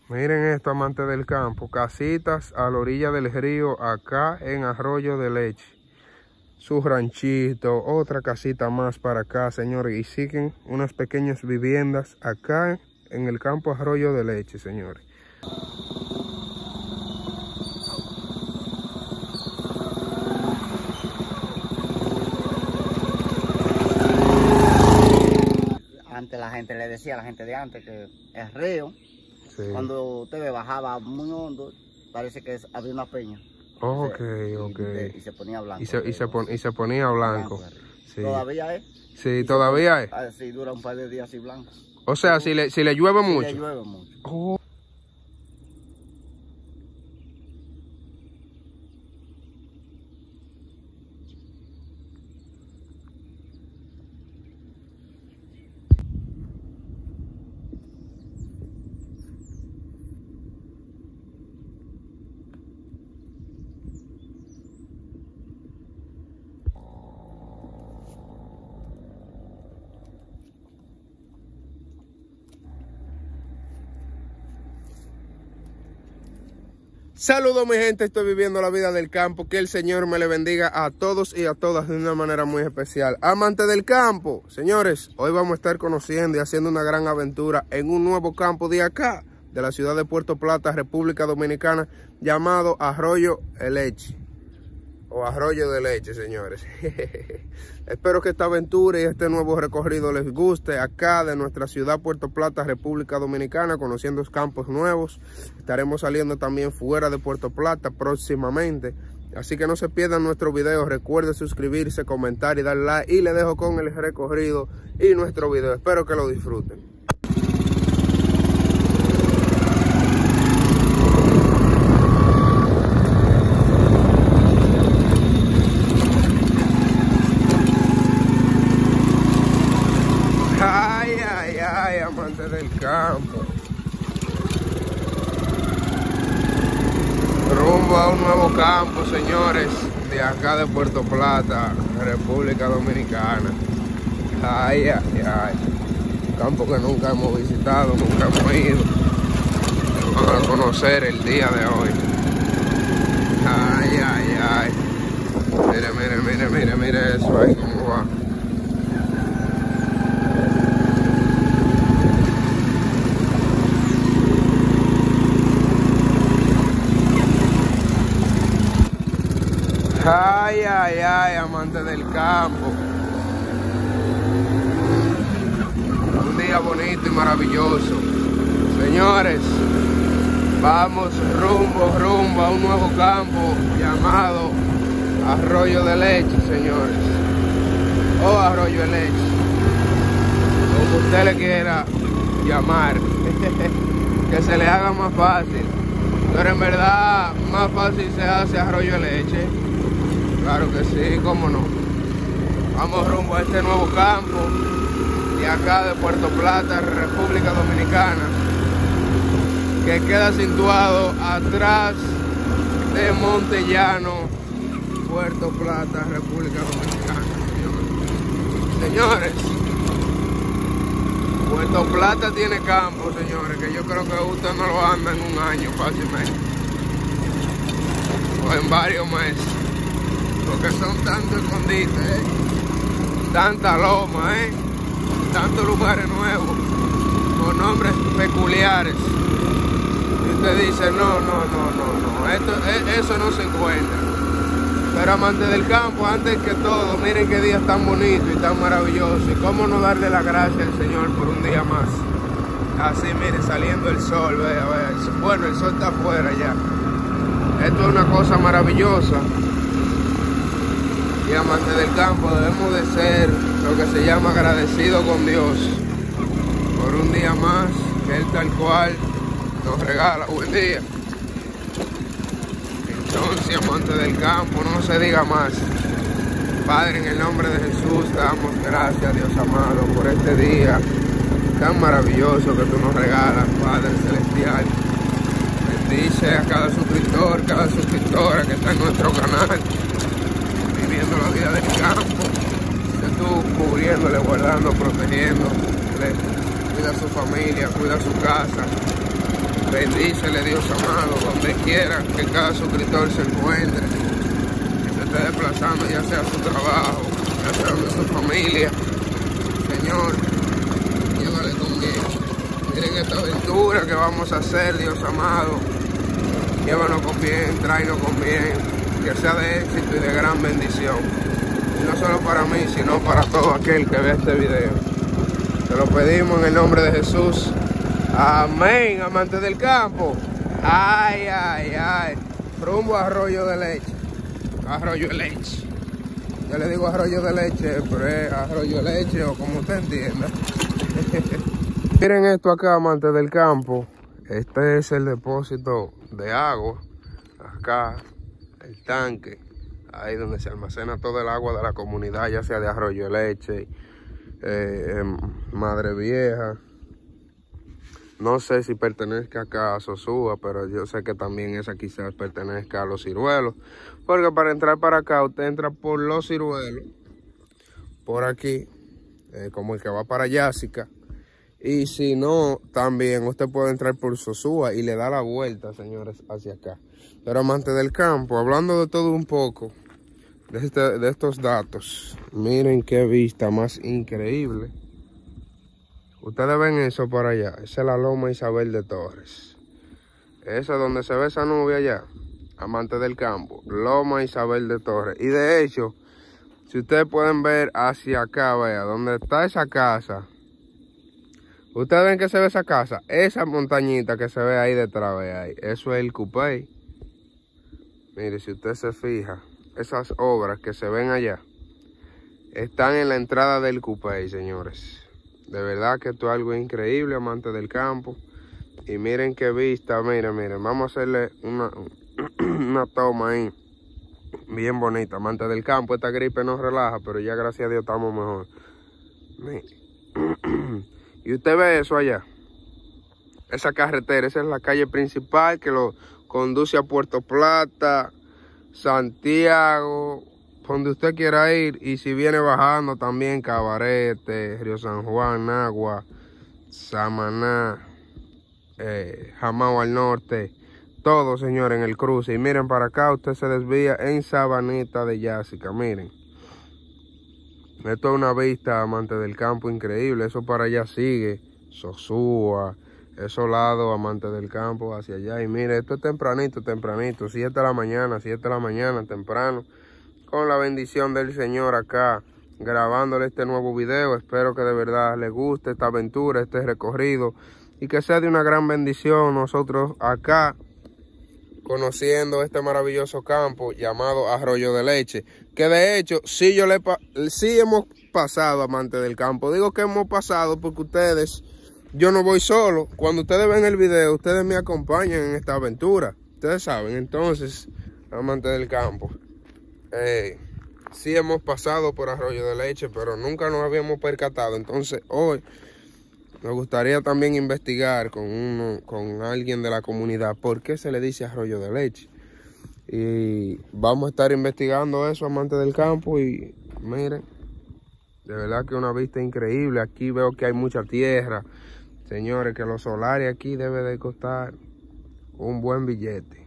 Miren esto, amantes del campo, casitas a la orilla del río, acá en Arroyo de Leche. Su ranchito, otra casita más para acá, señores. Y siguen unas pequeñas viviendas acá en el campo Arroyo de Leche, señores. Antes la gente le decía a la gente de antes que el río, sí, cuando usted bajaba muy hondo, parece que había una peña. Ok. Y se ponía blanco. Y se ponía blanco. Sí. ¿Todavía es? Sí, todavía es. Sí, dura un par de días así blanco. O sea, si le llueve mucho. Si le llueve mucho. Oh. Saludos mi gente, estoy viviendo la vida del campo. Que el Señor me le bendiga a todos y a todas de una manera muy especial. Amantes del campo, señores, hoy vamos a estar conociendo y haciendo una gran aventura en un nuevo campo de acá, de la ciudad de Puerto Plata, República Dominicana, llamado Arroyo de Leche. O Arroyo de Leche, señores. Espero que esta aventura y este nuevo recorrido les guste acá de nuestra ciudad Puerto Plata, República Dominicana, conociendo campos nuevos. Estaremos saliendo también fuera de Puerto Plata próximamente. Así que no se pierdan nuestro video. Recuerde suscribirse, comentar y dar like. Y les dejo con el recorrido y nuestro video. Espero que lo disfruten. Amantes del campo, rumbo a un nuevo campo, señores, de acá de Puerto Plata, República Dominicana. Ay, campo que nunca hemos visitado, nunca hemos ido. Vamos a conocer el día de hoy. Ay. Mire eso ahí cómo va. Ay, amantes del campo. Un día bonito y maravilloso. Señores, vamos rumbo a un nuevo campo llamado Arroyo de Leche, señores. O Arroyo de Leche, como usted le quiera llamar. Que se le haga más fácil. Pero en verdad, más fácil se hace Arroyo de Leche. Claro que sí, cómo no. Vamos rumbo a este nuevo campo de acá de Puerto Plata, República Dominicana, que queda situado atrás de Montellano, Puerto Plata, República Dominicana. Señores, Puerto Plata tiene campo, señores, que yo creo que usted no lo anda en un año fácilmente, o en varios meses. Porque son tantos escondites, tanta loma, tantos lugares nuevos, con nombres peculiares. Y usted dice, no, eso no se encuentra. Pero amantes del campo, antes que todo, miren qué día tan bonito y tan maravilloso. Y cómo no darle la gracia al Señor por un día más. Así, miren, saliendo el sol, vea. Bueno, el sol está afuera ya. Esto es una cosa maravillosa. Y amantes del campo, debemos de ser lo que se llama agradecido con Dios por un día más que Él tal cual nos regala. Buen día. Entonces, amantes del campo, no se diga más. Padre, en el nombre de Jesús, te damos gracias, Dios amado, por este día tan maravilloso que tú nos regalas, Padre Celestial. Bendice a cada suscriptor, cada suscriptora que está en nuestro canal, viviendo la vida del campo, que tú cubriéndole, guardando, protegiéndole, cuida a su familia, cuida a su casa, Bendícele, Dios amado, donde quiera que cada suscriptor se encuentre, que se esté desplazando, ya sea a su trabajo, ya sea de su familia. Señor, llévale con bien. Miren esta aventura que vamos a hacer, Dios amado. Llévanos con bien, tráenos con bien, que sea de éxito y de gran bendición. Y no solo para mí, sino para todo aquel que vea este video. Te lo pedimos en el nombre de Jesús. Amén, amantes del campo. Ay, ay, ay. Rumbo a Arroyo de Leche. Arroyo de Leche. Yo le digo Arroyo de Leche, pero es Arroyo de Leche o como usted entienda. Miren esto acá, amantes del campo. Este es el depósito de agua. Acá, el tanque. Ahí donde se almacena todo el agua de la comunidad, ya sea de Arroyo de Leche, Madre Vieja. No sé si pertenezca acá a Sosúa, pero yo sé que también esa quizás pertenezca a Los Ciruelos. Porque para entrar para acá, usted entra por Los Ciruelos, por aquí, como el que va para Yásica. Y si no, también usted puede entrar por Sosúa y le da la vuelta, señores, hacia acá. Pero amantes del campo, hablando de todo un poco, de estos datos, miren qué vista más increíble. Ustedes ven eso por allá, esa es la Loma Isabel de Torres. Esa es donde se ve esa nube allá, amantes del campo, Loma Isabel de Torres. Y de hecho, si ustedes pueden ver hacia acá, vea, donde está esa casa. Ustedes ven que se ve esa casa, esa montañita que se ve ahí detrás, vea ahí. Eso es el Cupey. Mire, si usted se fija, esas obras que se ven allá, están en la entrada del Cupey, señores. De verdad que esto es algo increíble, amantes del campo. Y miren qué vista, miren, vamos a hacerle una toma ahí, bien bonita, amantes del campo. Esta gripe nos relaja, pero ya gracias a Dios estamos mejor. Y usted ve eso allá, esa carretera, esa es la calle principal que lo conduce a Puerto Plata, Santiago, donde usted quiera ir. Y si viene bajando también Cabarete, Río San Juan, Nagua, Samaná, Jamao al norte, todo, señor, en el cruce. Y miren para acá, usted se desvía en Sabanita de Yásica. Miren, esto es una vista, amante del campo, increíble. Eso para allá sigue Sosúa, esos lados, amante del campo, hacia allá. Y mire, esto es tempranito, 7 de la mañana, temprano, con la bendición del Señor acá, grabándole este nuevo video. Espero que de verdad les guste esta aventura, este recorrido, y que sea de una gran bendición nosotros acá, conociendo este maravilloso campo llamado Arroyo de Leche. Que de hecho, sí hemos pasado, amantes del campo. Digo que hemos pasado porque ustedes, yo no voy solo. Cuando ustedes ven el video, ustedes me acompañan en esta aventura. Ustedes saben, entonces, amantes del campo, sí hemos pasado por Arroyo de Leche, pero nunca nos habíamos percatado. Entonces hoy nos gustaría también investigar con alguien de la comunidad por qué se le dice Arroyo de Leche. Y vamos a estar investigando eso, amantes del campo. Y miren, de verdad que una vista increíble. Aquí veo que hay mucha tierra. Señores, que los solares aquí debe de costar un buen billete,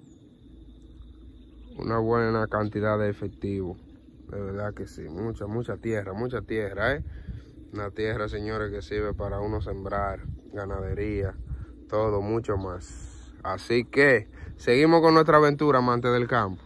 una buena cantidad de efectivo. De verdad que sí, mucha tierra, Una tierra, señores, que sirve para uno sembrar, ganadería, todo, mucho más. Así que seguimos con nuestra aventura, amantes del campo.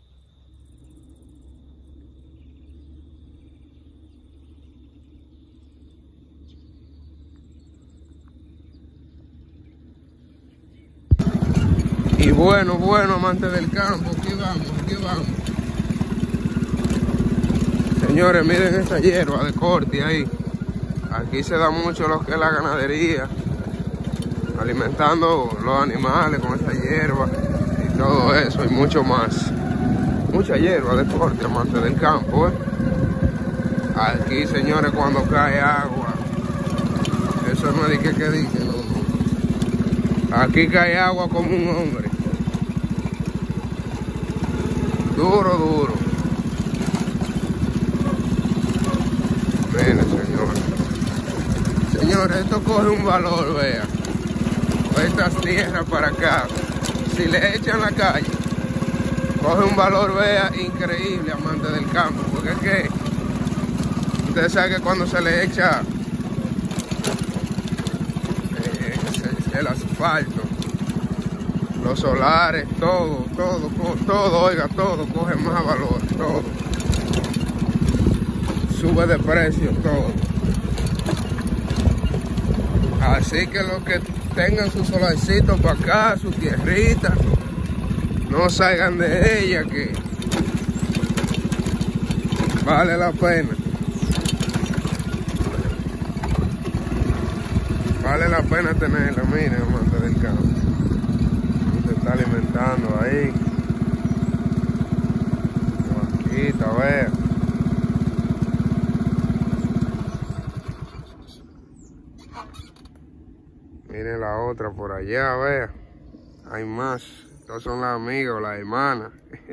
Y bueno, amantes del campo, aquí vamos. Señores, miren esa hierba de corte ahí. Aquí se da mucho lo que es la ganadería, alimentando los animales con esa hierba y todo eso y mucho más. Mucha hierba de corte, amantes del campo, Aquí, señores, cuando cae agua, eso no es que dice, no. Aquí cae agua como un hombre. Duro. Miren, señores. Señores, esto coge un valor, vea. estas tierras para acá, si le echan la calle, coge un valor, vea, increíble, amante del campo, porque es que usted sabe que cuando se le echa el asfalto, los solares, todo, oiga, todo coge más valor, todo sube de precio, todo. Así que los que tengan su solarcito para acá, su tierrita, no salgan de ella, que vale la pena. Vale la pena tenerla, miren, amante del campo. Se está alimentando ahí. Vaquita, vea. Miren la otra por allá, vea. Hay más. Estos son las amigas o las hermanas.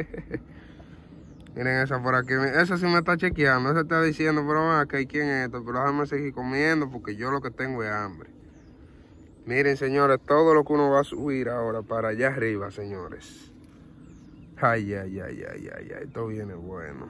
Miren esa por aquí. Esa sí me está chequeando. Esa está diciendo, pero acá hay quién es esto. Pero déjame seguir comiendo porque yo lo que tengo es hambre. Miren, señores, todo lo que uno va a subir ahora para allá arriba, señores. Ay. Esto viene bueno.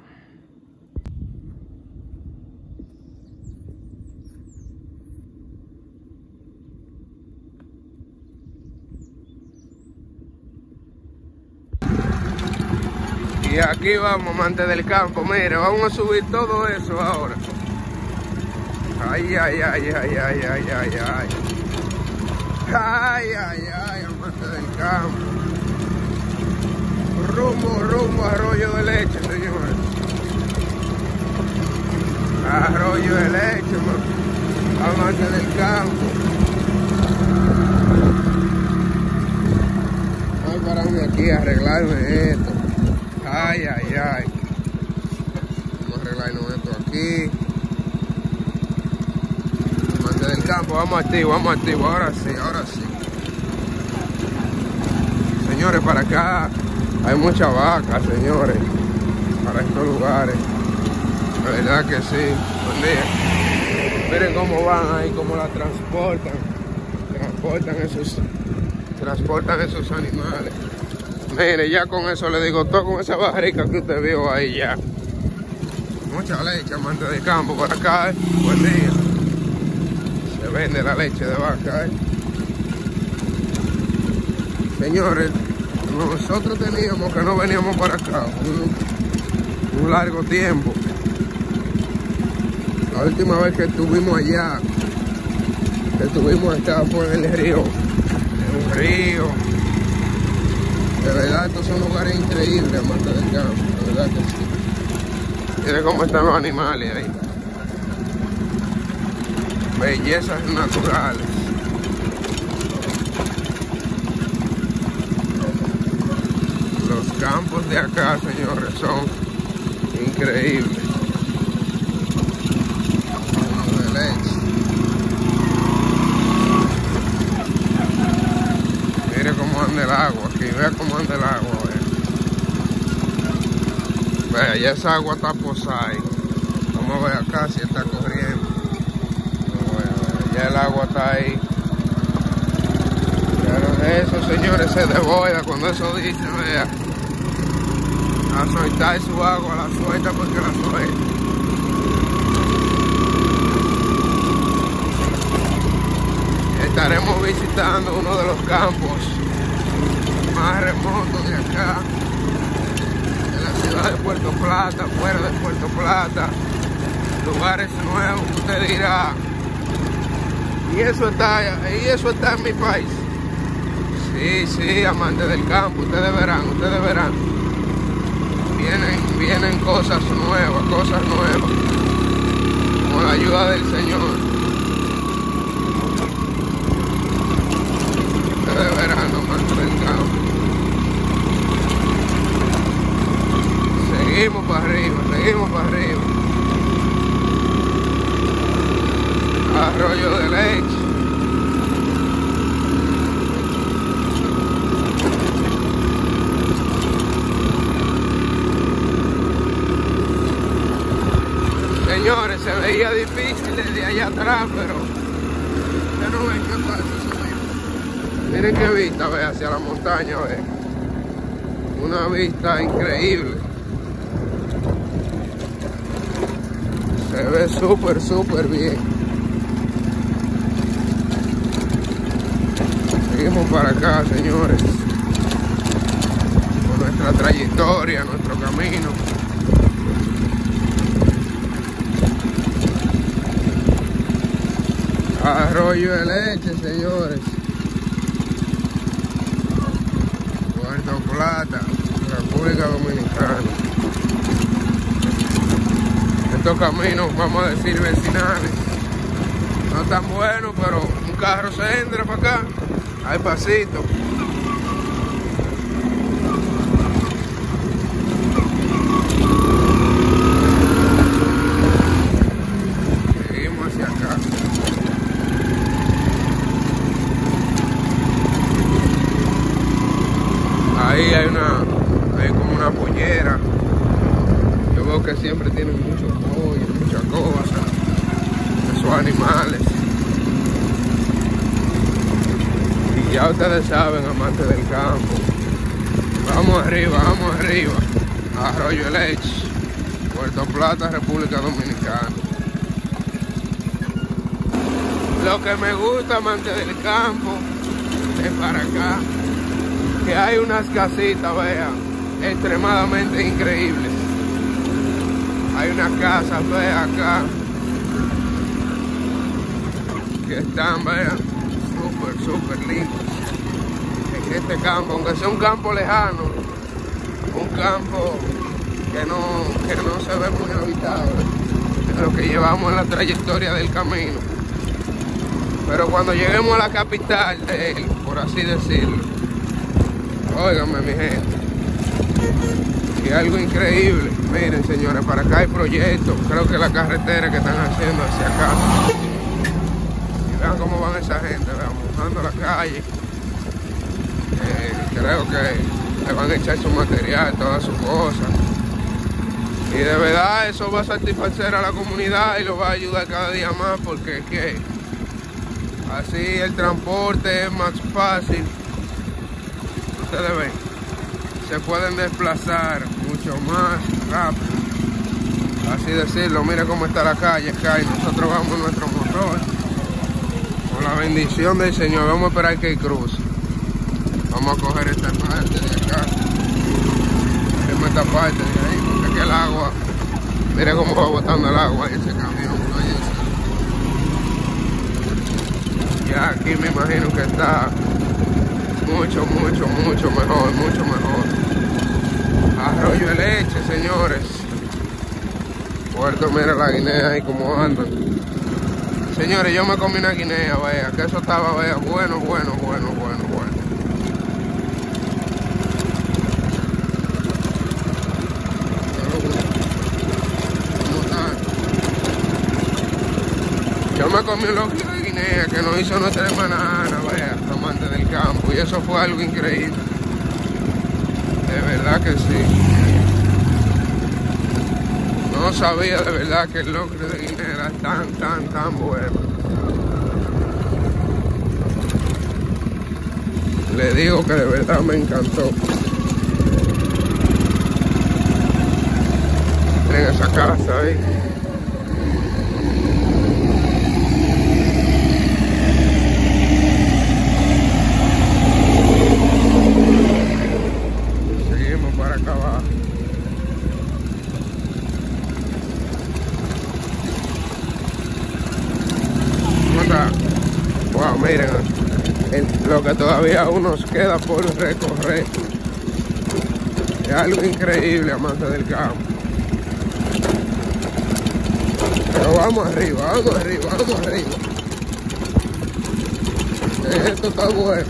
Y aquí vamos, amante del campo. Mire, vamos a subir todo eso ahora. Ay, amante del campo. Rumbo a Arroyo de Leche, señores. Arroyo de Leche, amante del campo. Voy a pararme aquí a arreglarme esto. Ay. Vamos a arreglarnos esto aquí. Amante del campo, vamos activo, ahora sí. Señores, para acá hay mucha vaca, señores, para estos lugares. La verdad que sí. Buen día. Miren cómo van ahí, cómo la transportan. Transportan esos animales. Mire, ya con eso le digo todo, con esa barrica que usted vio ahí ya. Mucha leche, amante de campo, por acá, buen día. Se vende la leche de vaca, Señores, nosotros teníamos que no veníamos para acá un largo tiempo. La última vez que estuvimos allá, fue en el río. En un río. De verdad, estos son lugares increíbles, amante del campo, de verdad que sí. Miren cómo están los animales ahí. Bellezas naturales. Los campos de acá, señores, son increíbles. De leche. Mire cómo anda el agua aquí, vea cómo anda el agua, vea, ya esa agua está posada ahí. Vamos a ver acá si está corriendo. Ya el agua está ahí. Pero eso, señores, se desborda cuando eso dice, vea, a soltar su agua, la suelta porque la suelta. Estaremos visitando uno de los campos más remotos de acá, de la ciudad de Puerto Plata, fuera de Puerto Plata, lugares nuevos que usted dirá, y eso está en mi país. Sí, amante del campo, ustedes verán. Vienen cosas nuevas, con la ayuda del Señor. De verano, amante del campo. Seguimos para arriba. Arroyo de Leche. Señores, se veía difícil desde allá atrás, pero ya no ven qué pasa. Miren qué vista, ve, hacia la montaña, ve. Una vista increíble. Se ve súper bien. Seguimos para acá, señores. Con nuestra trayectoria, nuestro camino. Arroyo de Leche, señores. Puerto Plata, República Dominicana. Estos caminos, vamos a decir, vecinales, no tan buenos, pero un carro se entra para acá, hay pasito. Seguimos hacia acá. Ahí hay como una pollera. Yo veo que siempre tienen muchos pollos, muchas cosas, esos animales. Y ya ustedes saben, amantes del campo. Vamos arriba, Arroyo de Leche, Puerto Plata, República Dominicana. Lo que me gusta, amantes del campo, es para acá, que hay unas casitas, vean, extremadamente increíbles. Hay unas casas, vean, acá, que están, vean, súper lindas. En este campo, aunque sea un campo lejano, un campo que no se ve muy habitado, es lo que llevamos en la trayectoria del camino. Pero cuando lleguemos a la capital de él, por así decirlo, óiganme, mi gente, y algo increíble. Miren, señores, para acá hay proyectos. Creo que la carretera que están haciendo hacia acá. Y vean cómo van esa gente, vean, mojando la calle. Creo que le van a echar su material, todas sus cosas. Y de verdad eso va a satisfacer a la comunidad y lo va a ayudar cada día más, porque es que así el transporte es más fácil. Ustedes ven, se pueden desplazar mucho más rápido, así decirlo. Mira cómo está la calle acá y nosotros vamos en nuestro motor con la bendición del Señor. Vamos a esperar que cruce. Vamos a coger esta parte de acá, esta parte de ahí, porque aquí el agua, mira cómo va botando el agua en ese camión. Ya aquí me imagino que está mucho mejor. Arroyo de Leche, señores. Puerto, mira la guinea ahí como andan. Señores, yo me comí una guinea, vea, que eso estaba, vea, bueno. Yo me comí un loquillo de guinea que nos hizo nuestra hermana Ana, vea, amante del campo, y eso fue algo increíble. De verdad que sí. No sabía de verdad que el locro de guinea era tan bueno. Le digo que de verdad me encantó. En esa casa ahí. Seguimos para acá abajo. ¿Cómo está? Wow, miren, lo que todavía aún nos queda por recorrer. Es algo increíble, amante del campo. Pero vamos arriba. Esto está bueno.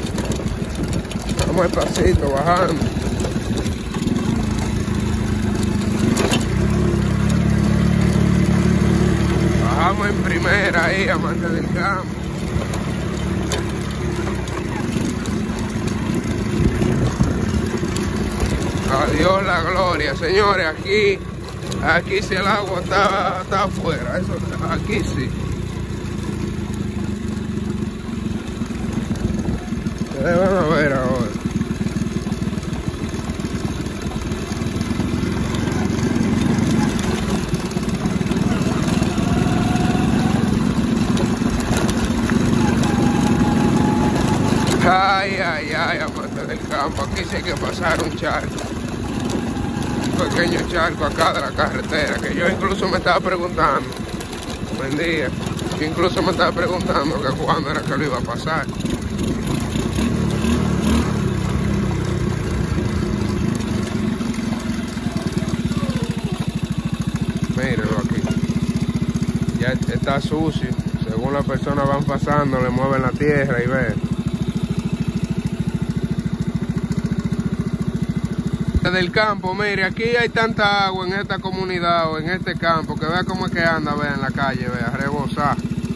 Vamos despacito, bajando. Bajamos en primera ahí, amante del campo. Adiós la gloria, señores. Aquí sí el agua está afuera. Eso aquí sí. Ustedes van a ver ahora. Ay, ay, ay, aparte del campo, aquí sí hay que pasar un charco. Un pequeño charco acá de la carretera, que yo incluso me estaba preguntando, buen día, yo incluso me estaba preguntando que cuándo era que lo iba a pasar. Mírenlo aquí, ya está sucio, según las personas van pasando, le mueven la tierra y ven. Del campo, mire, aquí hay tanta agua en esta comunidad o en este campo, que vea cómo es que anda, vea en la calle, vea, rebosar.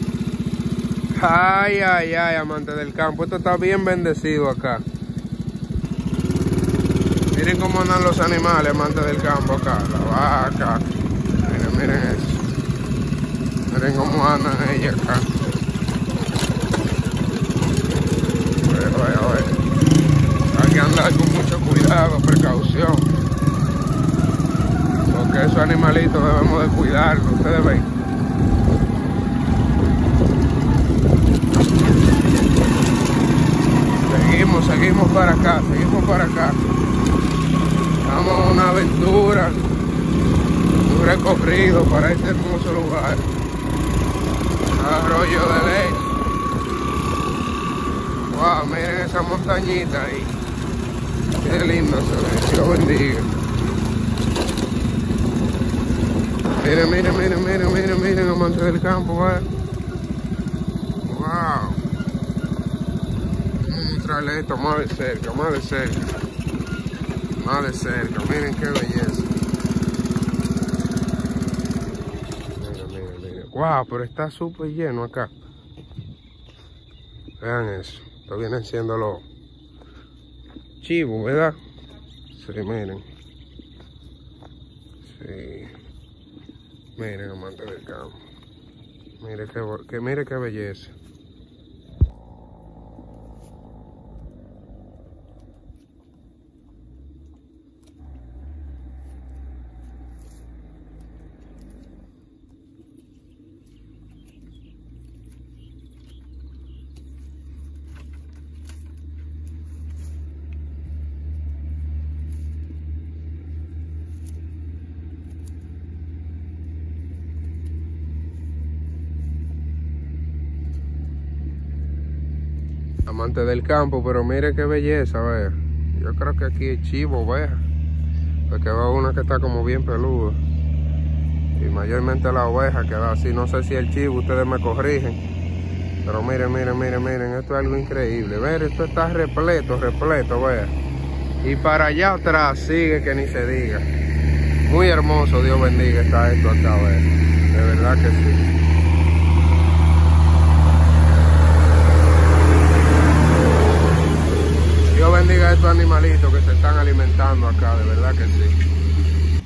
Ay, ay, ay, amante del campo, esto está bien bendecido acá. Miren cómo andan los animales, amantes del campo acá, la vaca. Miren, miren eso. Miren cómo andan ellas acá. Vaya. Hay que andar con mucho cuidado, precaución, porque esos animalitos debemos de cuidarlos, ustedes ven. Seguimos para acá, Vamos a una aventura, un recorrido para este hermoso lugar, Arroyo de Leche. Wow, miren esa montañita ahí. Qué lindo se ve, Dios bendiga. Miren, amantes del campo, ¿vale? Wow. Vamos a mostrarle esto más de cerca. Miren qué belleza. Miren. Wow, pero está súper lleno acá. Vean eso. Esto vienen siendo los chivos, ¿verdad? Sí, miren. Sí. Miren, amantes del campo. Mire qué belleza. Amante del campo, pero mire qué belleza, vea. Yo creo que aquí hay chivo, oveja, porque veo una que está como bien peluda, y mayormente la oveja queda así. No sé si el chivo, ustedes me corrigen, pero miren, esto es algo increíble. Ver, esto está repleto, vea, y para allá atrás sigue que ni se diga. Muy hermoso, Dios bendiga, está esto acá, vea, de verdad que sí. Dios bendiga a estos animalitos que se están alimentando acá, de verdad que sí.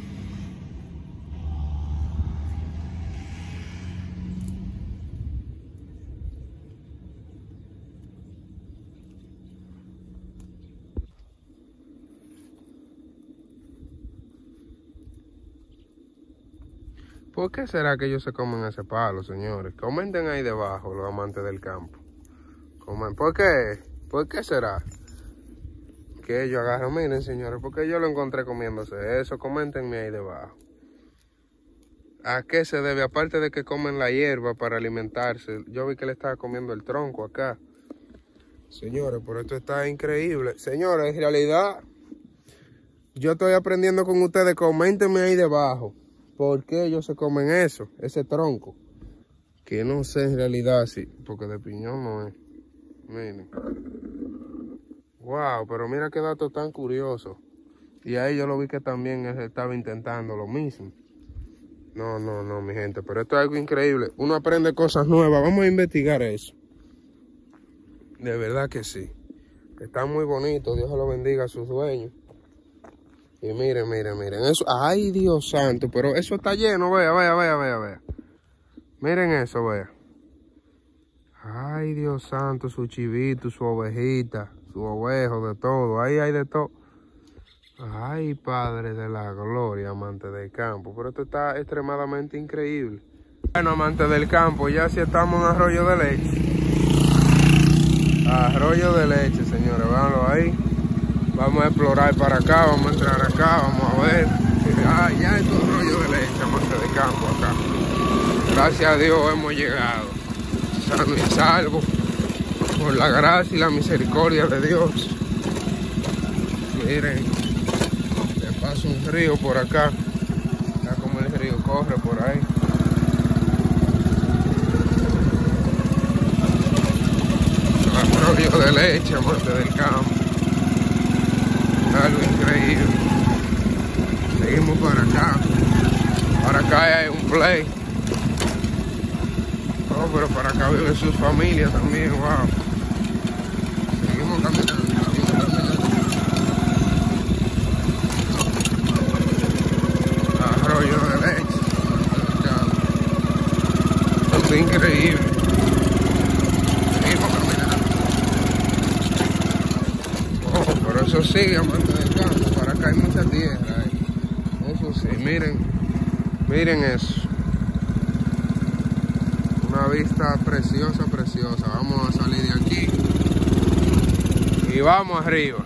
¿Por qué será que ellos se comen ese palo, señores? Comenten ahí debajo, los amantes del campo. ¿Por qué? ¿Por qué será que ellos agarran? Miren, señores, porque yo lo encontré comiéndose eso. Coméntenme ahí debajo. ¿A qué se debe? Aparte de que comen la hierba para alimentarse, yo vi que le estaba comiendo el tronco acá. Señores, por esto está increíble. Señores, en realidad, yo estoy aprendiendo con ustedes. Coméntenme ahí debajo por qué ellos se comen eso, ese tronco. Que no sé en realidad si, porque de piñón no es. Miren. Wow, pero mira qué dato tan curioso. Y ahí yo lo vi que también él estaba intentando lo mismo. No, mi gente, pero esto es algo increíble. Uno aprende cosas nuevas. Vamos a investigar eso. De verdad que sí. Está muy bonito. Dios se lo bendiga a sus dueños. Y miren. Eso. Ay, Dios santo. Pero eso está lleno. Vea. Miren eso, vea. Ay, Dios santo, su chivito, su ovejita, su ovejo, de todo. Ahí hay de todo. Ay, Padre de la gloria, amante del campo. Pero esto está extremadamente increíble. Bueno, amante del campo, ya sí estamos en Arroyo de Leche. Arroyo de Leche, señores, véanlo ahí. Vamos a explorar para acá, vamos a entrar acá, vamos a ver. Ah, ya esto es Arroyo de Leche, amante del campo acá. Gracias a Dios hemos llegado, sano y salvo, por la gracia y la misericordia de Dios. Miren, le pasa un río por acá. Mira como el río corre por ahí. Arroyo de Leche, amante del campo. Algo increíble. Seguimos para acá. Para acá hay un play. Oh, pero para acá viven sus familias también, wow. Seguimos caminando, Arroyo de Leche. Esto es increíble. Seguimos caminando. Oh, pero eso sigue, amante del campo. Para acá hay mucha tierra. Eso sí, miren eso. Una vista preciosa, preciosa. Vamos a salir de aquí y vamos arriba.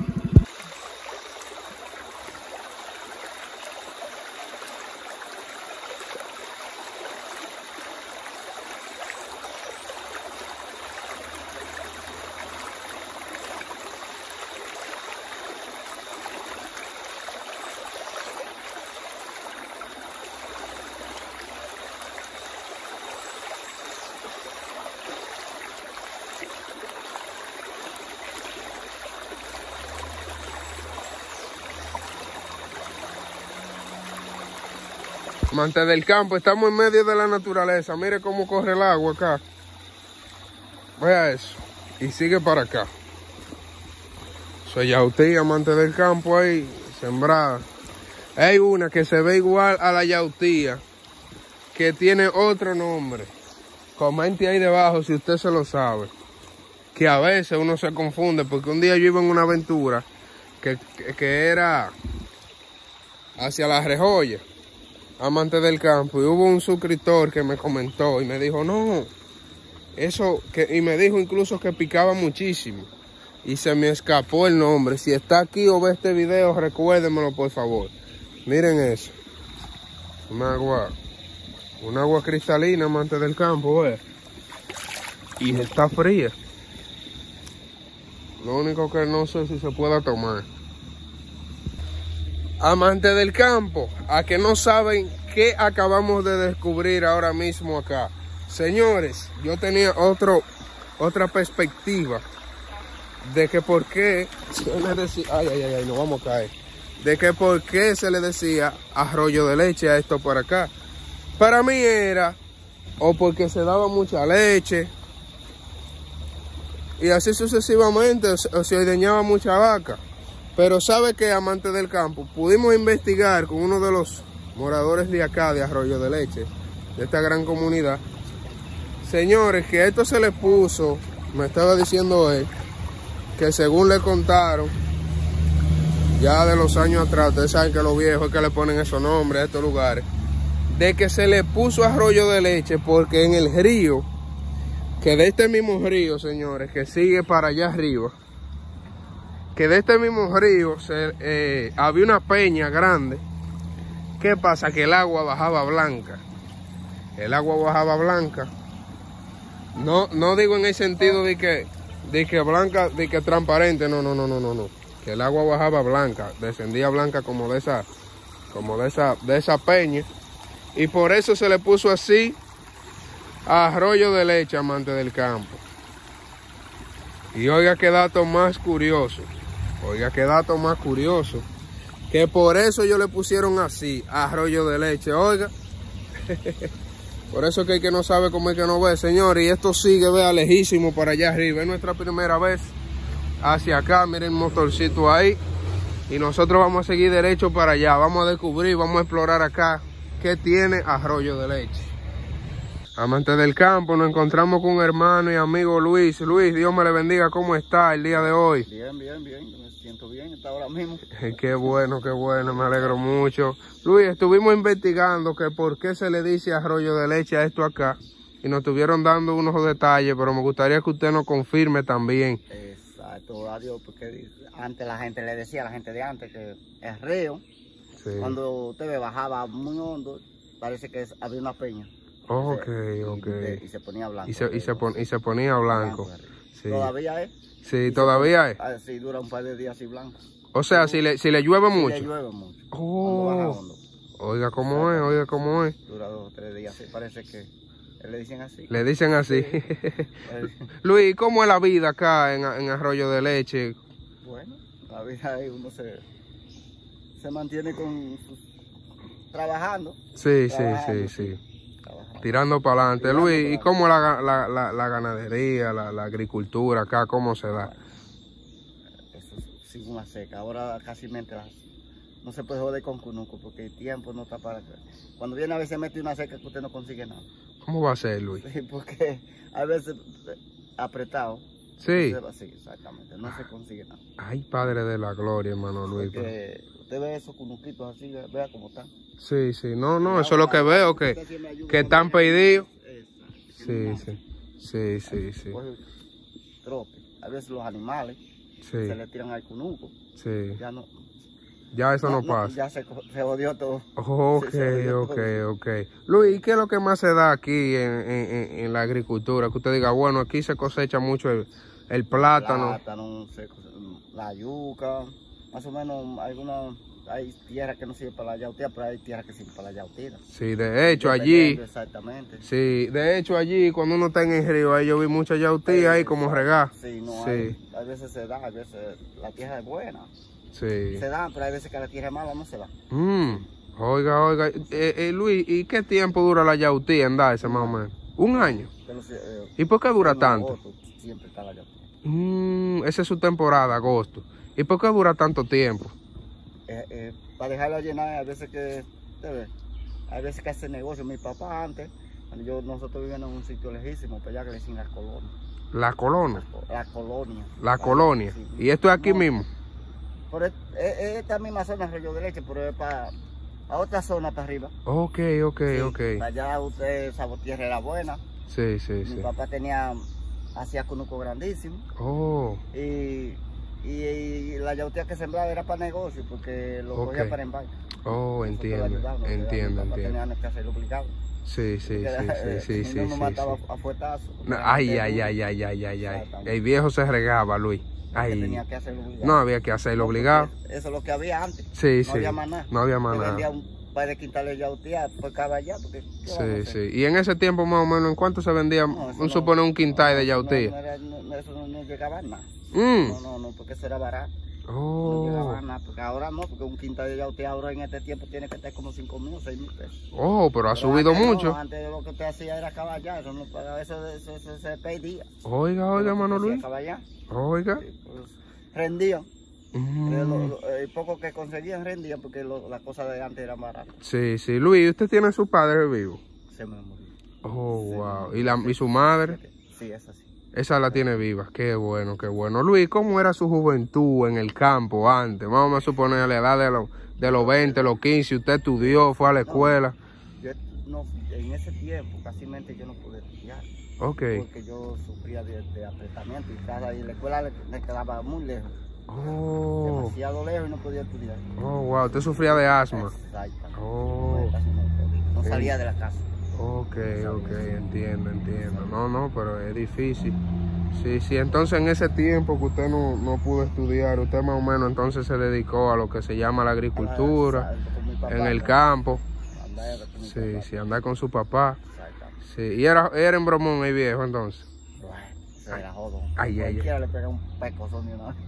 Amante del campo, estamos en medio de la naturaleza. Mire cómo corre el agua acá. Vea eso. Y sigue para acá. Soy yautía, amante del campo ahí, sembrada. Hay una que se ve igual a la yautía, que tiene otro nombre. Comente ahí debajo si usted se lo sabe. Que a veces uno se confunde, porque un día yo iba en una aventura que era hacia la Rejoya, amante del campo, y hubo un suscriptor que me comentó y me dijo, no, eso, y me dijo incluso que picaba muchísimo, y se me escapó el nombre. Si está aquí o ve este video, recuérdemelo por favor. Miren eso, un agua cristalina, amante del campo, y está fría. Lo único que no sé si se pueda tomar. Amante del campo, a que no saben qué acabamos de descubrir ahora mismo acá. Señores, yo tenía otra perspectiva de que por qué se le decía, ay, nos vamos a caer. De que por qué se le decía Arroyo de Leche a esto por acá. Para mí era o porque se daba mucha leche y así sucesivamente, o se ordeñaba mucha vaca. Pero sabe que, amante del campo, pudimos investigar con uno de los moradores de acá, de Arroyo de Leche, de esta gran comunidad. Señores, que esto se le puso, me estaba diciendo él, que según le contaron, ya de los años atrás, ustedes saben que los viejos es que le ponen esos nombres a estos lugares, de que se le puso Arroyo de Leche porque en el río, que de este mismo río, señores, que sigue para allá arriba, que de este mismo río había una peña grande. ¿Qué pasa? Que el agua bajaba blanca. El agua bajaba blanca. No digo en el sentido de que blanca, de que transparente, no. Que el agua bajaba blanca, descendía blanca como de esa peña. Y por eso se le puso así Arroyo de Leche, amante del campo. Y oiga qué dato más curioso. Que por eso ellos le pusieron así, Arroyo de Leche. Oiga, por eso que el que no sabe como el que no ve, señores. Y esto sigue, vea, lejísimo para allá arriba. Es nuestra primera vez hacia acá. Miren el motorcito ahí. Y nosotros vamos a seguir derecho para allá. Vamos a descubrir, vamos a explorar acá qué tiene Arroyo de Leche. Amantes del campo, nos encontramos con un hermano y amigo Luis. Luis, Dios me le bendiga, ¿cómo está el día de hoy? Bien, me siento bien, está ahora mismo. Qué bueno, me alegro mucho. Luis, estuvimos investigando que por qué se le dice arroyo de leche a esto acá y nos estuvieron dando unos detalles, pero me gustaría que usted nos confirme también. Exacto, adiós, porque antes la gente le decía a la gente de antes que el río, sí, cuando usted bajaba muy hondo, parece que había una peña. Ok. Y se ponía blanco. Y se ponía blanco. Sí. ¿Todavía es? Sí, todavía es. Sí, dura un par de días así blanco. O sea, si le llueve mucho. Si le llueve mucho. Oh. Cuando baja hondo. Oiga cómo es. Dura 2 o 3 días, sí, parece que le dicen así. Le dicen así. Sí. Luis, ¿cómo es la vida acá en Arroyo de Leche? Bueno, la vida ahí uno se mantiene trabajando. Sí. Tirando para adelante. Luis, ¿y cómo es la ganadería, la agricultura acá? ¿Cómo se da? Eso sin una seca. Ahora casi no se puede joder con cunuco porque el tiempo no está para... Cuando viene a veces mete una seca que usted no consigue nada. ¿Cómo va a ser, Luis? Sí, porque a veces apretado. Sí. Sí, exactamente. No se consigue nada. Ay, Padre de la gloria, hermano Luis. Porque usted ve esos cunuquitos así, vea cómo están. Sí. No, eso es lo que veo, que están pedidos. Sí. Trote. A veces los animales se le tiran al cunuco. Sí. Ya eso no pasa. Ya se jodió todo. Ok. Luis, ¿qué es lo que más se da aquí en la agricultura? Que usted diga, bueno, aquí se cosecha mucho el plátano. La yuca, más o menos hay tierras que no sirven para la yautía, pero hay tierras que sirven para la yautía. Sí, de hecho allí. Exactamente. Sí, de hecho allí cuando uno está en el río, ahí yo vi mucha yautía ahí como regar. Sí, a veces se da, a veces la tierra es buena. Sí. Se dan, pero hay veces que la tierra es mala, no se da. Oiga. Luis, ¿y qué tiempo dura la yautía en darse más o menos? ¿Un año? ¿Y por qué dura tanto? Siempre está la yautía. Esa es su temporada, agosto. ¿Y por qué dura tanto tiempo? Para dejarla llenar, a veces que hace negocio. Mi papá antes, nosotros vivíamos en un sitio lejísimo, para allá que le dicen la colonia. ¿La colonia? La colonia. Sí. ¿Y esto es aquí mismo? Por esta misma zona, Arroyo de Leche, pero es para otra zona para arriba. Ok. Para allá esa tierra era buena. Sí. Mi papá hacía cunuco grandísimo. Y la yautía que sembraba era para negocio, porque lo cogía para embarque. Entiendo. Tenía que hacerlo obligado. Sí. No mataba a fuetazos. Ay. El viejo se regaba, Luis. Tenía que hacerlo obligado. No había que hacerlo obligado. Eso es lo que había antes. Sí. No había más nada. Vendía un par de quintales de yautía por caballá. Sí. Y en ese tiempo más o menos, ¿en cuánto se vendía un quintal de yautía? Eso no llegaba a nada. No, porque eso era barato. No llegaba a nada, porque ahora no, porque un quintal de yautía ahora en este tiempo tiene que estar como 5.000 o 6.000 pesos. Pero ha subido mucho. Antes lo que usted hacía era caballar, eso no pagaba, eso se pedía. Oiga, hermano Luis. Oiga. Sí, pues, rendían. El poco que conseguían rendían porque las cosas de antes eran baratas. Sí. Luis, ¿usted tiene a su padre vivo? Se me murió. Wow. ¿Y su madre? Sí, esa sí. Esa la tiene viva. Qué bueno. Luis, ¿cómo era su juventud en el campo antes? Vamos a suponer a la edad de los 20, los 15. ¿Usted estudió, fue a la escuela? En ese tiempo casi yo no pude estudiar. Porque yo sufría de apretamiento y la escuela me quedaba muy lejos. Demasiado lejos y no podía estudiar. Wow, usted sufría de asma. Exacto. No salía de la casa. Entiendo. No, pero es difícil. Sí, entonces en ese tiempo que usted no pudo estudiar, usted más o menos entonces se dedicó a lo que se llama la agricultura, en el campo. Sí, andar con su papá. Sí, y era en Bromón el viejo entonces. Era jodón. Cualquiera le pegaba un pecozón de una vez.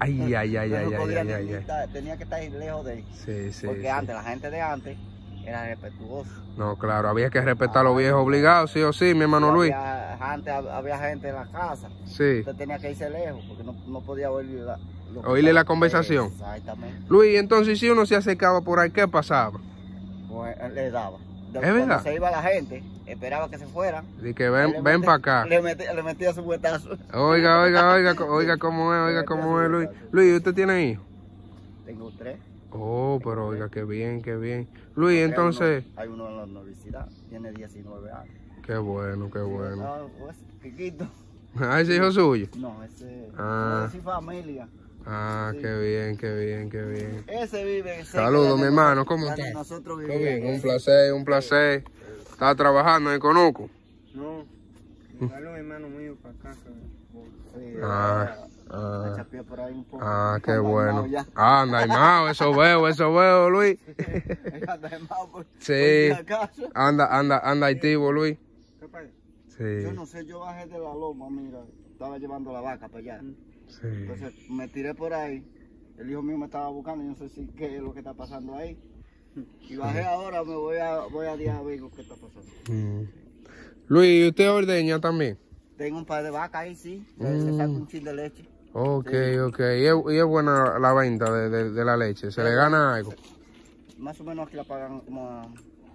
Tenía que estar lejos de él. Sí. Porque antes, la gente de antes era respetuosa. No, claro, había que respetar a los viejos obligados, sí o sí, mi hermano Luis. Antes había gente en la casa. Sí. Usted tenía que irse lejos porque no podía oírle la conversación. Exactamente. Luis, entonces si uno se acercaba por ahí, ¿qué pasaba? Pues le daba. Cuando se iba la gente, esperaba que se fuera. Y que ven para acá. Le metía su huetazo. Oiga cómo es, Luis. Luis, ¿usted tiene hijos? Tengo 3. Oh, pero oiga, qué bien. Luis, entonces... Hay uno en la universidad, tiene 19 años. Qué bueno. Pues, chiquito. ¿Ese hijo suyo? No, ese es familia. Sí. Qué bien. Ese vive. Saludos, mi hermano, ¿cómo está? Nosotros vivimos. Un placer. ¿Está trabajando en Conuco? No, llevarlo mi hermano mío para acá. Por ahí un poco. Qué bueno. Anda, Aimao, eso veo, Luis. Sí. Anda activo, Luis. Sí. Yo no sé, yo bajé de la loma, mira, estaba llevando la vaca para allá. Sí. Entonces me tiré por ahí, el hijo mío me estaba buscando, yo no sé si qué es lo que está pasando ahí. Y bajé ahora, me voy a día a ver qué está pasando. Luis, ¿y usted ordeña también? Tengo un par de vacas ahí, sí, le saco un chin de leche. Ok. ¿Y es buena la venta de la leche? ¿Se le gana algo? Más o menos aquí la pagan como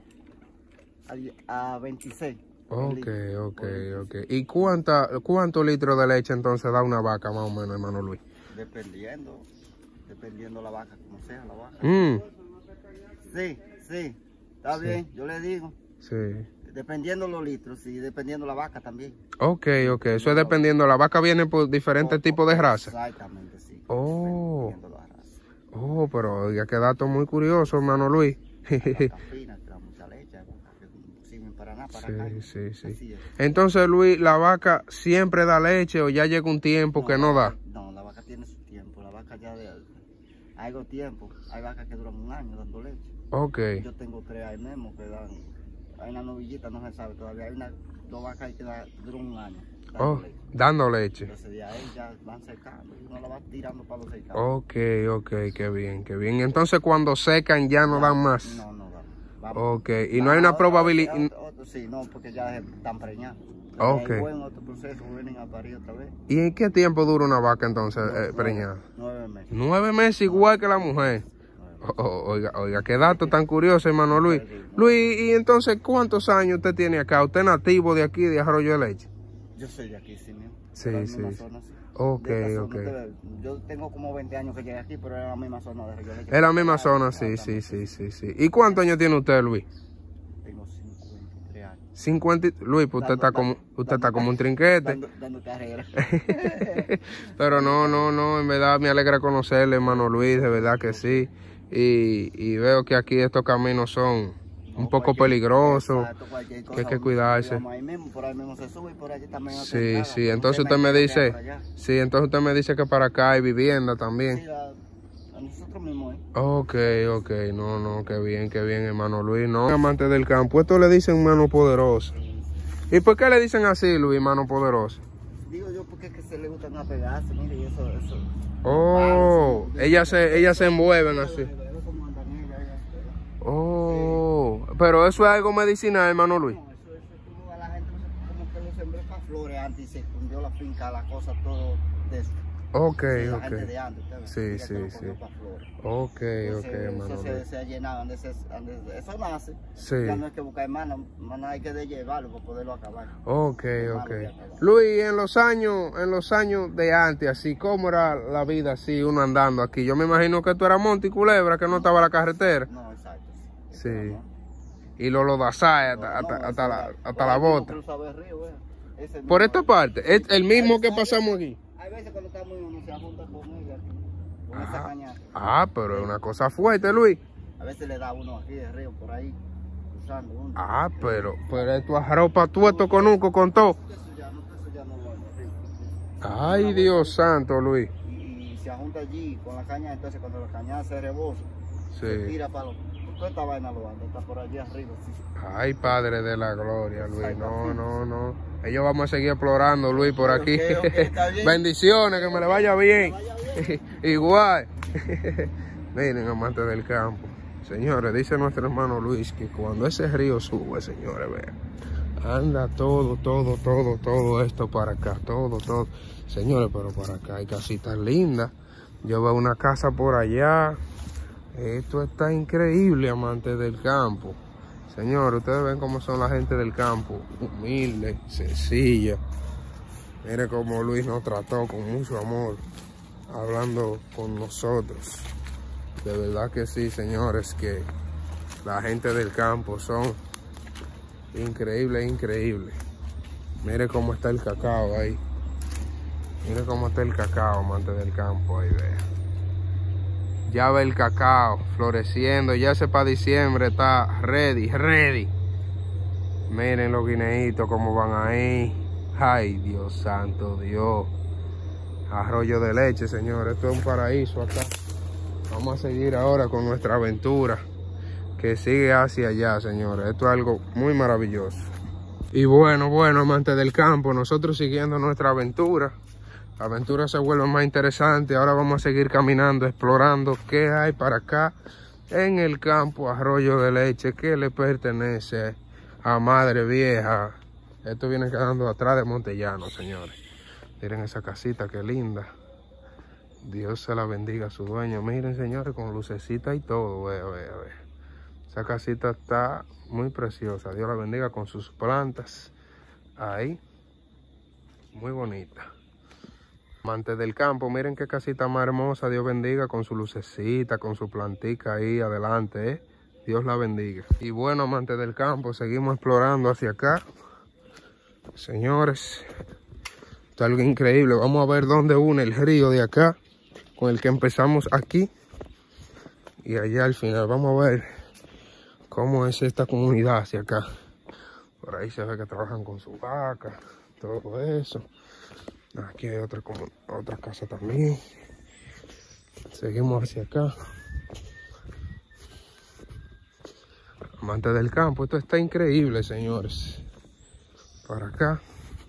a 26. Ok. ¿Y cuántos litros de leche entonces da una vaca más o menos, hermano Luis? Dependiendo la vaca, como sea la vaca. Sí, está bien, yo le digo. Sí. Dependiendo los litros, sí, dependiendo la vaca también. Ok, eso es dependiendo, la vaca viene por diferentes tipos de raza. Exactamente, sí. Dependiendo la raza. Pero oiga, qué dato muy curioso, hermano Luis. Sí. Entonces, Luis, ¿la vaca siempre da leche o ya llega un tiempo que no da? No, la vaca tiene su tiempo. La vaca ya hay tiempo. Hay vacas que duran un año dando leche. Ok. Yo tengo 3 ahí mismo que dan. Hay una novillita, no se sabe todavía. Hay 2 vacas ahí que duran un año dando leche. Entonces de ahí ya van secando y uno la va tirando para los secados. Ok, qué bien. Entonces, cuando secan ya no dan más. No dan. Ok, y no hay una probabilidad... Sí, no, porque ya están preñados. Ok. Hay otro proceso, vienen a parir otra vez. ¿Y en qué tiempo dura una vaca entonces preñada? 9 meses. 9 meses igual que la mujer. Oiga, qué dato tan curioso, hermano Luis. Luis, ¿y entonces cuántos años usted tiene acá? ¿Usted es nativo de aquí, de Arroyo de Leche? Yo soy de aquí, sí, mismo. Sí. Zona, sí. Ok. Yo tengo como 20 años que llegué aquí, pero era la misma zona de Arroyo de Leche. Es la misma zona, sí. ¿Y cuántos años tiene usted, Luis? Tengo 53 años. 50, Luis, pues usted está como un trinquete. Dando carrera. Pero no, en verdad me alegra conocerle, hermano Luis, de verdad que sí. Y veo que aquí estos caminos son un poco peligrosos, que hay que cuidarse. Por ahí mismo se sube y por allí también. Sí, entonces usted me dice, que para acá hay vivienda también. Sí, a nosotros mismos, Ok, no, qué bien, hermano Luis, no. Amante del campo, esto le dicen mano poderosa. ¿Y por qué le dicen así, Luis, mano poderosa? Digo yo porque es que se le gustan apegarse, mire, y eso. Ellas se envuelven así. Pero eso es algo medicinal, hermano Luis. No, eso como a la gente como que lo sembró para flores antes y se escondió la finca, la cosa, todo de eso. La gente de antes, sí. Hermano Luis. Se ha llenado, eso nace. Sí. Ya no hay que buscar hermano, hay que llevarlo para poderlo acabar. Ok. Luis, en los años de antes, así, ¿cómo era la vida así, uno andando aquí? Yo me imagino que tú eras monte y culebra, que no estaba la carretera. No, exacto. Sí. Y los lodazales hasta la bota. Por esta parte, es el mismo que pasamos aquí. Hay veces cuando estamos uno se junta con ella aquí, con esa cañada. Pero es una cosa fuerte, Luis. A veces le da uno aquí de río por ahí, cruzando uno. Pero tu arropa tú esto Conuco con todo. Eso ya no lo Ay, Dios santo, Luis. Y se junta allí con la cañada, entonces cuando la cañada se rebosa, se tira para toda esta vaina lo anda, está por allí arriba. Sí. Ay, Padre de la gloria, Luis. No. Ellos vamos a seguir explorando, Luis, por aquí. Está bien. Bendiciones, que me le vaya bien. Igual. Miren, amantes del campo. Señores, dice nuestro hermano Luis que cuando ese río sube, señores, vean, anda todo esto para acá, todo. Señores, pero para acá hay casitas lindas. Yo veo una casa por allá. Esto está increíble, amantes del campo. Señores, ustedes ven cómo son la gente del campo, humilde, sencilla. Mire cómo Luis nos trató con mucho amor, hablando con nosotros. De verdad que sí, señores, que la gente del campo son increíbles, increíbles. Mire cómo está el cacao ahí. Mire cómo está el cacao, amante del campo, ahí vea. Ya ve el cacao floreciendo, ya ese para diciembre está ready. Miren los guineitos cómo van ahí. Ay, Dios santo, Dios. Arroyo de Leche, señores, esto es un paraíso acá. Vamos a seguir ahora con nuestra aventura que sigue hacia allá, señores. Esto es algo muy maravilloso. Y bueno, amantes del campo, nosotros siguiendo nuestra aventura. La aventura se vuelve más interesante. Ahora vamos a seguir caminando, explorando qué hay para acá en el campo Arroyo de Leche, que le pertenece a Madre Vieja. Esto viene quedando atrás de Montellano, señores. Miren esa casita, qué linda. Dios se la bendiga a su dueño. Miren, señores, con lucecita y todo. Vea. Esa casita está muy preciosa. Dios la bendiga con sus plantas. Ahí. Muy bonita. Amantes del campo, miren qué casita más hermosa. Dios bendiga con su lucecita, con su plantica ahí adelante, Dios la bendiga. Y bueno, amantes del campo, seguimos explorando hacia acá. Señores, esto es algo increíble. Vamos a ver dónde une el río de acá con el que empezamos aquí. Y allá al final vamos a ver cómo es esta comunidad hacia acá. Por ahí se ve que trabajan con su vaca, todo eso. Aquí hay otra casa también. Seguimos hacia acá. Amantes del campo, esto está increíble, señores. Para acá.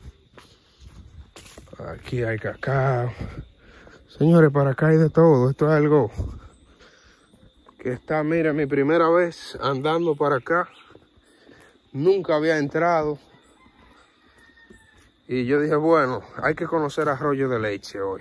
Aquí hay cacao. Señores, para acá hay de todo. Esto es algo que está, mira, mi primera vez andando para acá. Nunca había entrado. Y yo dije, bueno, hay que conocer Arroyo de Leche hoy.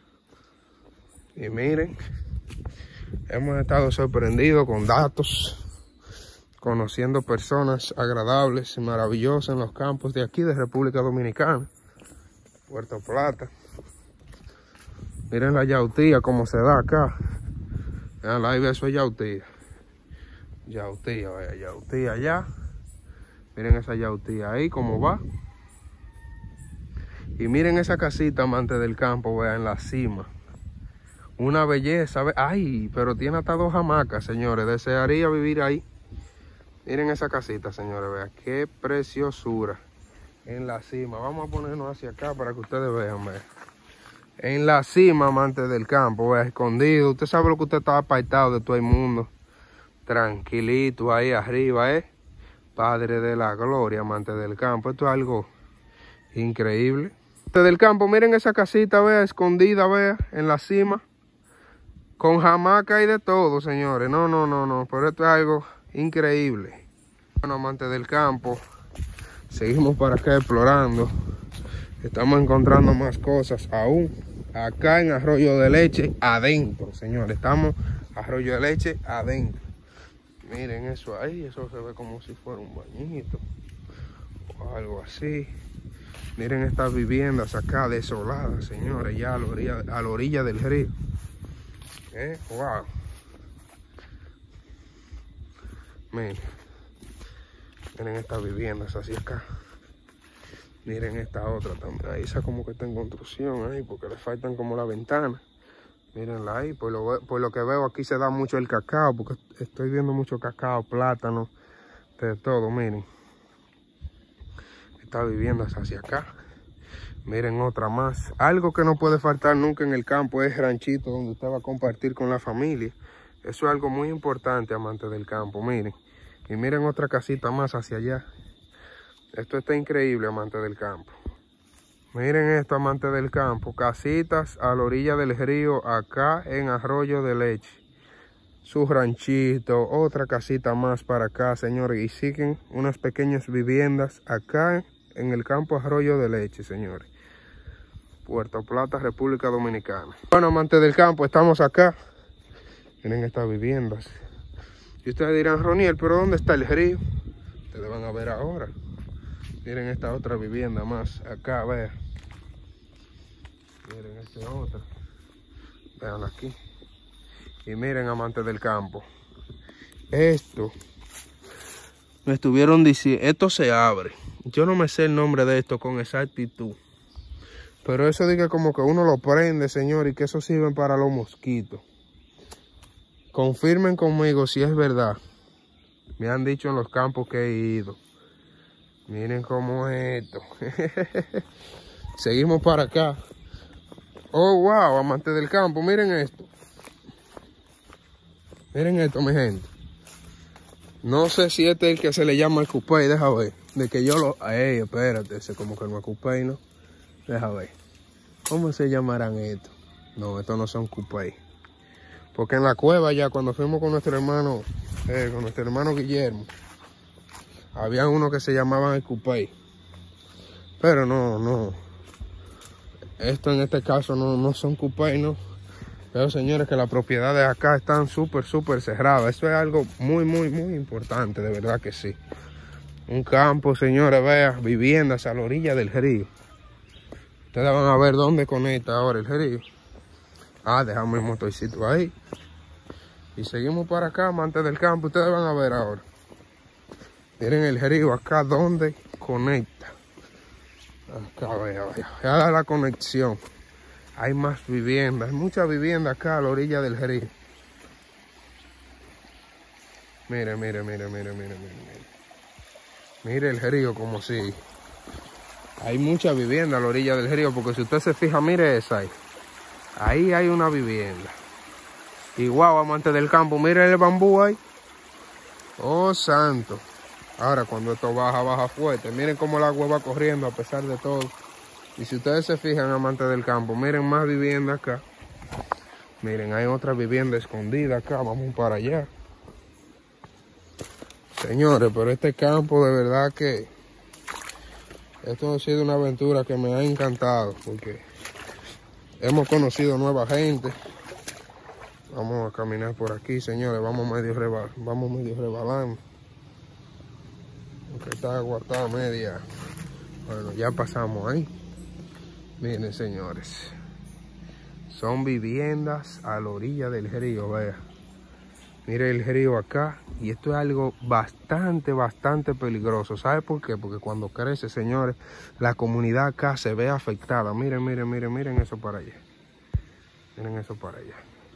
Y miren, hemos estado sorprendidos con datos, conociendo personas agradables y maravillosas en los campos de aquí, de República Dominicana, Puerto Plata. Miren la yautía, cómo se da acá. Vean, ahí eso es yautía. Yautía, vaya, yautía allá. Miren esa yautía ahí, cómo va. Y miren esa casita, amantes del campo, vean, en la cima. Una belleza. Ay, pero tiene hasta 2 hamacas, señores. Desearía vivir ahí. Miren esa casita, señores, vean. Qué preciosura. En la cima. Vamos a ponernos hacia acá para que ustedes vean, vean. En la cima, amantes del campo, vean, escondido. Usted sabe lo que usted está apartado de todo el mundo. Tranquilito ahí arriba, Padre de la gloria, amantes del campo. Esto es algo increíble. Del campo, miren esa casita, vea, escondida, vea, en la cima, con hamaca y de todo, señores. No, pero esto es algo increíble. Bueno, amantes del campo, seguimos para acá explorando. Estamos encontrando más cosas aún. Acá en Arroyo de Leche, adentro, señores. Estamos Arroyo de Leche, adentro. Miren eso ahí, eso se ve como si fuera un bañito o algo así. Miren estas viviendas acá desoladas, señores, ya a la orilla del río. Wow. Miren estas viviendas así acá. Miren esta otra también. Ahí esa como que está en construcción ahí, porque le faltan como la ventana. Mírenla ahí. Por lo que veo aquí se da mucho el cacao, porque estoy viendo mucho cacao, plátano, de todo, miren. Estas viviendas hacia acá. Miren otra más. Algo que no puede faltar nunca en el campo es ranchito donde usted va a compartir con la familia. Eso es algo muy importante, amantes del campo, miren. Y miren otra casita más hacia allá. Esto está increíble, amantes del campo. Miren esto, amantes del campo. Casitas a la orilla del río, acá en Arroyo de Leche. Su ranchito, otra casita más para acá, señores. Y siguen unas pequeñas viviendas acá en el campo Arroyo de Leche, señores. Puerto Plata, República Dominicana. Bueno, amantes del campo, estamos acá. Miren estas viviendas. Y ustedes dirán, Roniel, ¿pero dónde está el río? Ustedes van a ver ahora. Miren esta otra vivienda más acá, vean. Miren esta otra. Vean aquí. Y miren, amantes del campo. Esto. Me estuvieron diciendo, esto se abre. Yo no me sé el nombre de esto con exactitud. Pero eso diga como que uno lo prende, señor, y que eso sirve para los mosquitos. Confirmen conmigo si es verdad. Me han dicho en los campos que he ido. Miren cómo es esto. Seguimos para acá. Oh, wow, amantes del campo, miren esto. Miren esto, mi gente. No sé si este es el que se le llama el cupey, deja ver. De que yo lo... Ey, espérate, ese como que no es cupey, ¿no? Deja ver. ¿Cómo se llamarán estos? No, estos no son cupey. Porque en la cueva ya, cuando fuimos con nuestro hermano Guillermo, había uno que se llamaban el cupey. Pero no. Esto en este caso no son cupey, ¿no? Pero señores, que las propiedades acá están súper cerradas. Eso es algo muy importante, de verdad que sí. Un campo, señores, vean, viviendas a la orilla del río. Ustedes van a ver dónde conecta ahora el río. Ah, dejamos el motorcito ahí. Y seguimos para acá, amantes del campo. Ustedes van a ver ahora. Miren el río acá donde conecta. Acá, vea. Ya la conexión. Hay más viviendas, hay muchas viviendas acá a la orilla del río. Mire. Mire el río como si... Hay muchas viviendas a la orilla del río, porque si usted se fija, mire esa ahí. Ahí hay una vivienda. Y guau, amante del campo, mire el bambú ahí. Oh, santo. Ahora cuando esto baja fuerte. Miren cómo el agua va corriendo a pesar de todo. Y si ustedes se fijan, amantes del campo, miren más vivienda acá. Miren, hay otra vivienda escondida acá. Vamos para allá. Señores, pero este campo de verdad que... Esto ha sido una aventura que me ha encantado. Porque hemos conocido nueva gente. Vamos a caminar por aquí, señores. Vamos medio rebalando. Porque esta agua está media... Bueno, ya pasamos ahí. Miren, señores, son viviendas a la orilla del río, vea. Miren el río acá, y esto es algo bastante peligroso. ¿Sabe por qué? Porque cuando crece, señores, la comunidad acá se ve afectada. Miren eso para allá. Miren eso para allá.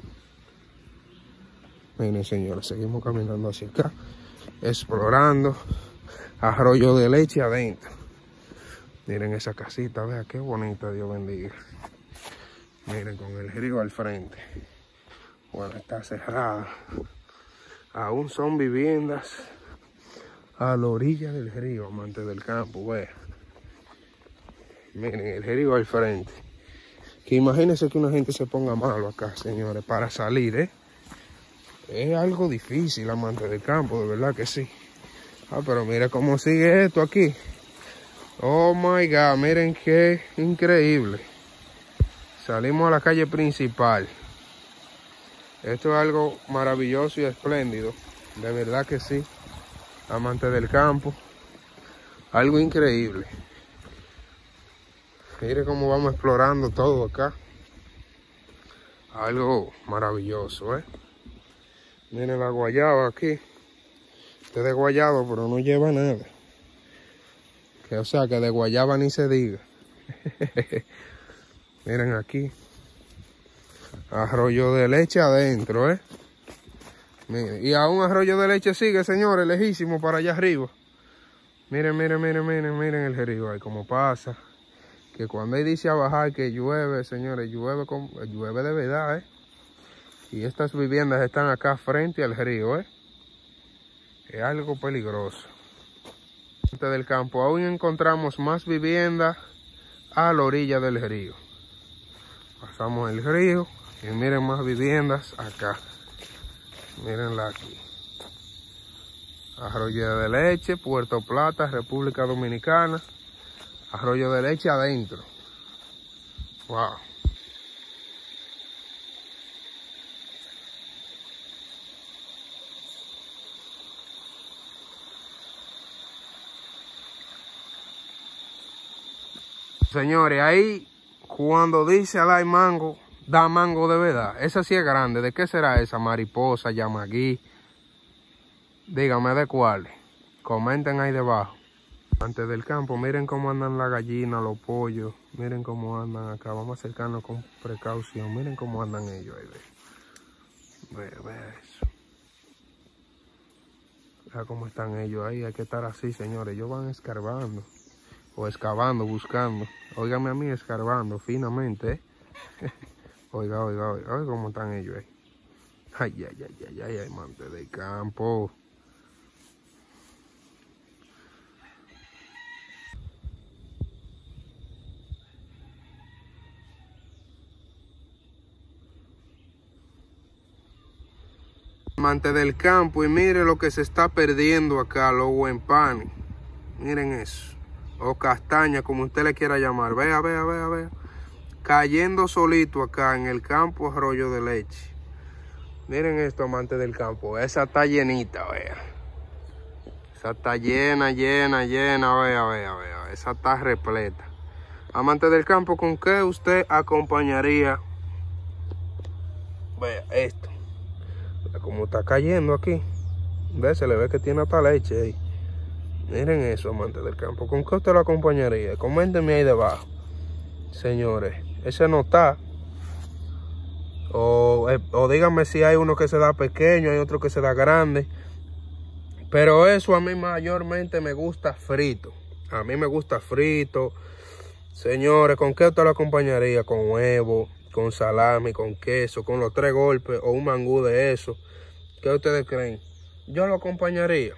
Miren, señores, seguimos caminando hacia acá, explorando. Arroyo de leche adentro. Miren esa casita, vea qué bonita, Dios bendiga. Miren, con el río al frente. Bueno, está cerrada. Aún son viviendas a la orilla del río, amantes del campo, vea. Miren, el río al frente. Que imagínense que una gente se ponga malo acá, señores, para salir, ¿eh? Es algo difícil, amantes del campo, de verdad que sí. Ah, pero mira cómo sigue esto aquí. Oh my God, miren qué increíble. Salimos a la calle principal. Esto es algo maravilloso y espléndido. De verdad que sí. Amantes del campo. Algo increíble. Miren cómo vamos explorando todo acá. Algo maravilloso, ¿eh? Miren la guayaba aquí. Este es de guayaba, pero no lleva nada. Que, o sea, que de guayaba ni se diga. Miren aquí. Arroyo de leche adentro, ¿eh? Miren. Y aún arroyo de leche sigue, señores, lejísimo para allá arriba. Miren el río ahí como pasa. Que cuando él dice a bajar que llueve, señores, llueve de verdad, ¿eh? Y estas viviendas están acá frente al río, ¿eh? Es algo peligroso. Del campo aún encontramos más viviendas a la orilla del río. Pasamos el río y miren más viviendas acá. Mírenla aquí. Arroyo de Leche, Puerto Plata, República Dominicana. Arroyo de Leche adentro. Wow. Señores, ahí cuando dice Alay mango, da mango de verdad. Esa sí es grande. ¿De qué será esa? Mariposa, yamagui. Dígame de cuál. Comenten ahí debajo. Antes del campo, miren cómo andan las gallinas, los pollos. Miren cómo andan acá. Vamos a acercarnos con precaución. Miren cómo andan ellos ahí. Ve eso. Mira cómo están ellos ahí. Hay que estar así, señores. Ellos van escarbando. O excavando, buscando. Óigame a mí escarbando finamente, Oiga cómo están ellos ahí. Ay, amante del campo. Amante del campo, y mire lo que se está perdiendo acá, los huempanes. Miren eso. O castaña, como usted le quiera llamar. Vea. Cayendo solito acá en el campo Arroyo de Leche. Miren esto, amantes del campo. Esa está llenita, vea. Esa está llena, vea. Esa está repleta. Amantes del campo, ¿con qué usted acompañaría? Vea esto. Como está cayendo aquí. Ve, se le ve que tiene hasta leche ahí. Miren eso, amantes del campo. ¿Con qué usted lo acompañaría? Coméntenme ahí debajo. Señores, ese no está. O díganme si hay uno que se da pequeño, hay otro que se da grande. Pero eso a mí mayormente me gusta frito. A mí me gusta frito. Señores, ¿con qué usted lo acompañaría? Con huevo, con salami, con queso, con los 3 golpes o un mangú de eso. ¿Qué ustedes creen? Yo lo acompañaría.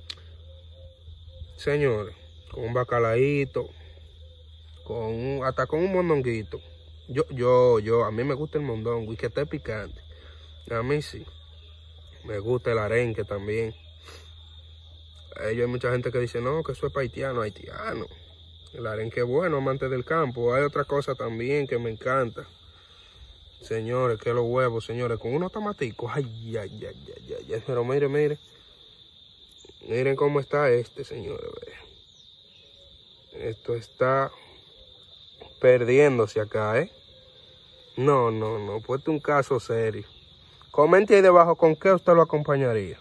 Señores, con un bacalaíto, hasta con un mondonguito. A mí me gusta el mondongo y que esté picante. A mí sí. Me gusta el arenque también. Hay mucha gente que dice, no, que eso es haitiano. El arenque es bueno, amante del campo. Hay otra cosa también que me encanta. Señores, que los huevos, señores, con unos tomaticos. Ay. Pero mire. Miren cómo está señores. Esto está perdiéndose acá, No, puesto un caso serio. Comente ahí debajo con qué usted lo acompañaría.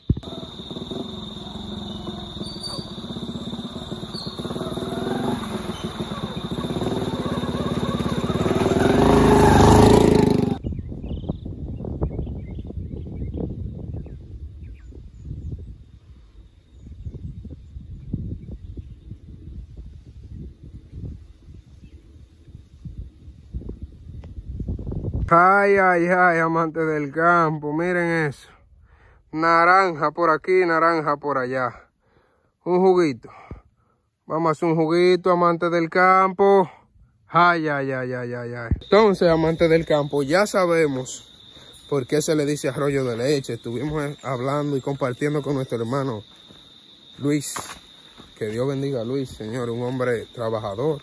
Ay, amantes del campo, miren eso. Naranja por aquí, naranja por allá. Un juguito. Vamos a hacer un juguito, amantes del campo. Ay. Entonces, amantes del campo, ya sabemos por qué se le dice arroyo de leche. Estuvimos hablando y compartiendo con nuestro hermano Luis. Que Dios bendiga a Luis, señor, un hombre trabajador.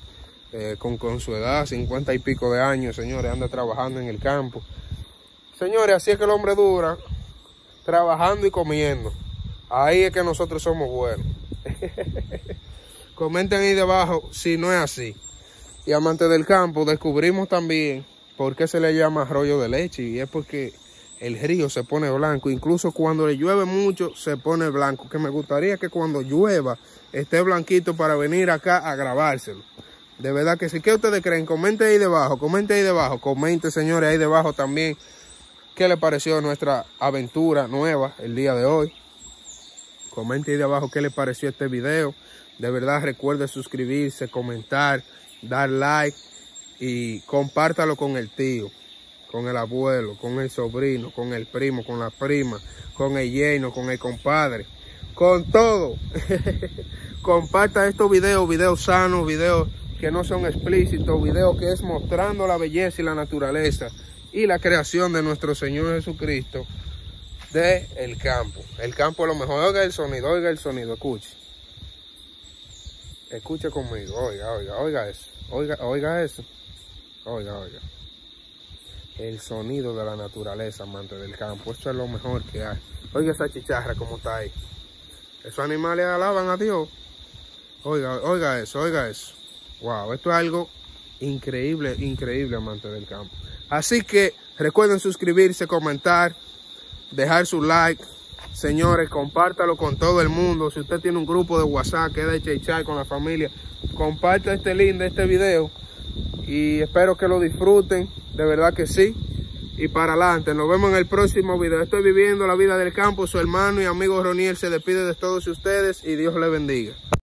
Con su edad, 50 y pico de años, señores, anda trabajando en el campo. Señores, así es que el hombre dura, trabajando y comiendo. Ahí es que nosotros somos buenos. Comenten ahí debajo si no es así. Y amantes del campo, descubrimos también por qué se le llama arroyo de leche. Y es porque el río se pone blanco. Incluso cuando le llueve mucho, se pone blanco. Que me gustaría que cuando llueva esté blanquito para venir acá a grabárselo. De verdad que sí. ¿Qué ustedes creen? Comenten ahí debajo. Comenten, señores, ahí debajo también qué les pareció nuestra aventura nueva el día de hoy. Comenten ahí debajo qué les pareció este video. De verdad, recuerden suscribirse, comentar, dar like y compártalo con el tío, con el abuelo, con el sobrino, con el primo, con la prima, con el yerno, con el compadre, con todo. Comparta estos videos sanos, videos que no son explícitos, videos que es mostrando la belleza y la naturaleza y la creación de nuestro Señor Jesucristo del campo. El campo es lo mejor. Oiga el sonido, escuche. Escuche conmigo, oiga eso. Oiga eso. Oiga. El sonido de la naturaleza, amante del campo. Eso es lo mejor que hay. Oiga esa chicharra como está ahí. Esos animales alaban a Dios. Oiga eso. Wow, esto es algo increíble, increíble, amantes del campo. Así que recuerden suscribirse, comentar, dejar su like. Señores, compártalo con todo el mundo. Si usted tiene un grupo de WhatsApp que es de chaychay con la familia, comparta este link de este video. Y espero que lo disfruten, de verdad que sí. Y para adelante, nos vemos en el próximo video. Estoy viviendo la vida del campo. Su hermano y amigo Roniel se despide de todos ustedes y Dios les bendiga.